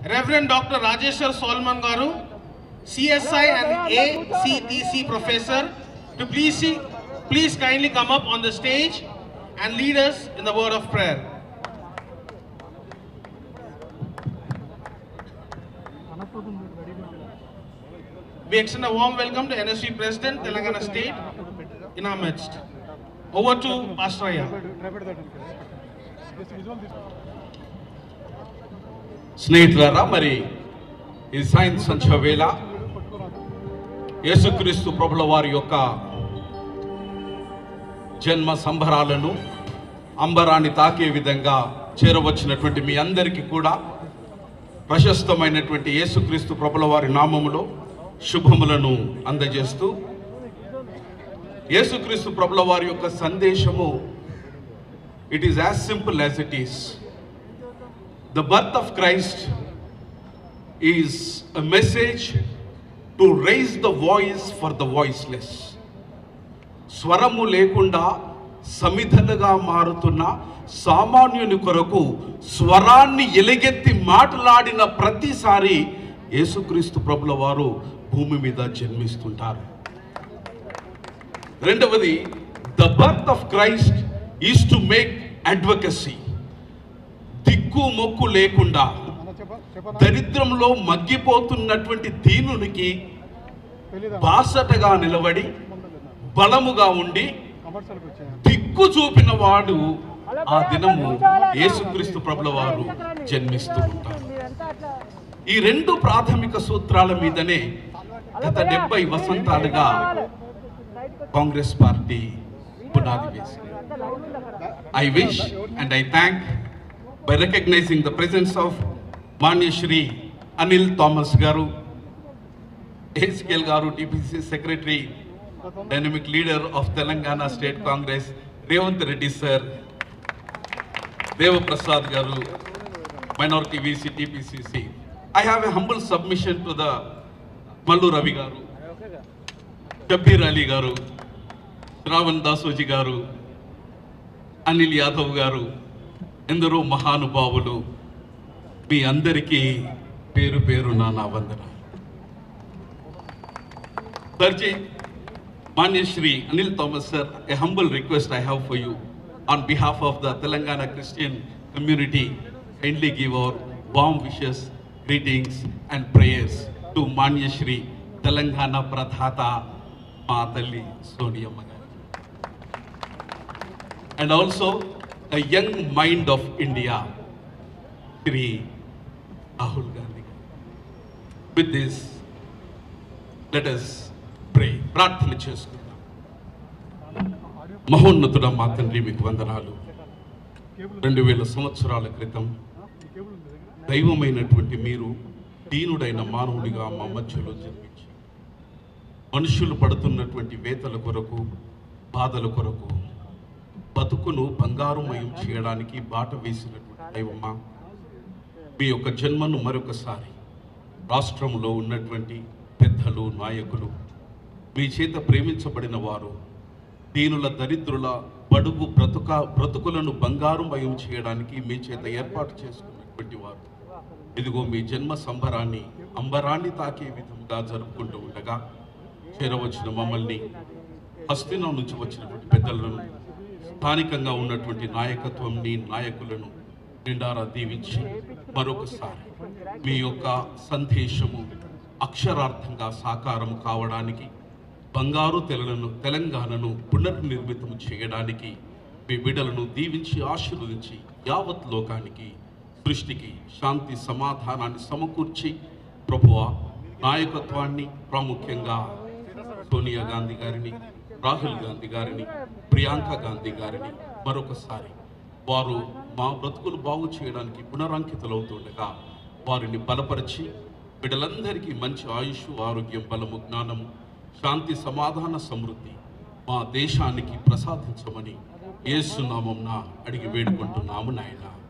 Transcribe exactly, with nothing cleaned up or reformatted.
Reverend Doctor Rajeshwar Solomon Garu, C S I and A C T C Professor, to please, please kindly come up on the stage and lead us in the word of prayer. We extend a warm welcome to N S V President, Telangana State, in our midst. Over to Pastor Aya. స్నేహితులారా, మరి ఈ science సంధ్య వేళ యేసుక్రీస్తు ప్రభుల వారి యొక్క జన్మ సంబరాలను అంబరాన్ని తాకే విధంగా చేరవచ్చినటువంటి మీ అందరికీ కూడా ప్రశస్తమైనటువంటి యేసుక్రీస్తు ప్రభుల వారి నామములో శుభములను అందజేస్తూ, యేసుక్రీస్తు ప్రభుల వారి యొక్క సందేశము, it is as simple as it is. The birth of Christ is a message to raise the voice for the voiceless. స్వరము లేకుండా సమిధలుగా మారుతున్న సామాన్యుని కొరకు స్వరాన్ని ఎలుగెత్తి మాట్లాడిన ప్రతిసారి యేసుక్రీస్తు ప్రభుల వారు భూమి మీద జన్మిస్తుంటారు. రెండవది, the birth of Christ is to make advocacy. దిక్కు మొక్కు లేకుండా దరిద్రంలో మగ్గిపోతున్నటువంటి దీనునికి బాసటగా నిలబడి బలముగా ఉండి దిక్కు చూపిన వాడు ఆ దినము యేసుక్రీస్తు ప్రభుల వారు జన్మిస్తూ ఉంటారు. ఈ రెండు ప్రాథమిక సూత్రాల మీదనే గత డెబ్బై వసంతాలుగా కాంగ్రెస్ పార్టీ పునాది వేసింది. I wish and I thank by recognizing the presence of Manya Shri Anil Thomas Garu, A C L Garu, T P C Secretary, Dynamic Leader of Telangana State Congress, Revd Reddy Sir, Deva Prasad Garu, Minority V C, T P C C. I have a humble submission to the Mallu Ravi Garu, Shabir Ali Garu, Shravan Dasoji Garu, Anil Yadav Garu, ఎందరో మహానుభావులు, మీ అందరికీ పేరు పేరు నా వందనాలు. Sirji, Manya Shri Anil Thomas Sir, a humble request I have for you on behalf of the Telangana Christian community. Kindly give our warm wishes, greetings and prayers to Manya Shri Telangana Pradhata Matalli Soniyamma Garu, and also a young mind of India, Shri Rahul Gandhi. With this, let us pray. ప్రార్థన చేసుకుందాం. మహోన్నతుడ మా తండ్రి, మీకు వందనాలు. రెండు వేల సంవత్సరాల క్రితం దైవమైనటువంటి మీరు దీనుడైన మానవుడిగా మా మధ్యలో జన్మించి మనుషులు పడుతున్నటువంటి వేతల కొరకు, బాధల కొరకు బతుకును బంగారుమయం చేయడానికి బాట వేసినటువంటి దైవమా, మీ యొక్క జన్మను మరొకసారి రాష్ట్రంలో ఉన్నటువంటి పెద్దలు, నాయకులు, మీ చేత ప్రేమించబడిన వారు, దీనుల, దరిద్రుల బడుగు బ్రతుక బ్రతుకులను బంగారుమయం చేయడానికి మీ చేత ఏర్పాటు చేసుకున్నటువంటి వారు, ఇదిగో మీ జన్మ సంబరాన్ని అంబరాన్ని తాకే విధంగా జరుపుకుంటూ ఉండగా చేరవచ్చిన మమ్మల్ని, హస్తినం నుంచి వచ్చినటువంటి పెద్దలను, స్థానికంగా ఉన్నటువంటి నాయకత్వంని, నాయకులను నిండారా దీవించి మరొకసారి మీ యొక్క సందేశము అక్షరార్థంగా సాకారం కావడానికి, బంగారు తెలను తెలంగాణను పునర్నిర్మితం చేయడానికి మీ బిడ్డలను దీవించి ఆశీర్వదించి యావత్ లోకానికి, సృష్టికి శాంతి సమాధానాన్ని సమకూర్చి ప్రభువా, నాయకత్వాన్ని, ప్రాముఖ్యంగా సోనియా గాంధీ గారిని, రాహుల్ గాంధీ గారిని, ప్రియాంక గాంధీ గారిని మరొకసారి వారు మా బ్రతుకులు బాగు చేయడానికి పునరంకితులవుతుండగా వారిని బలపరిచి బిడ్డలందరికీ మంచి ఆయుష్, ఆరోగ్యం, బలము, జ్ఞానము, శాంతి, సమాధాన, సమృద్ధి మా దేశానికి ప్రసాదించమని యేసు నామమున అడిగి వేడుకుంటున్నాము నాయనా.